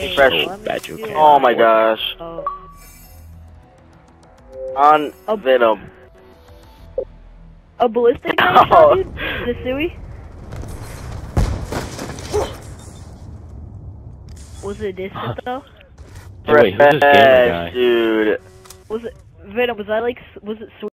Fresh. Bet you can. Oh my gosh. On Venom. A ballistic knife shot, dude? The Sui? Was it distant though? Hey, wait, who's this gamer guy? Dude. Was it Venom? Was I like? Was it?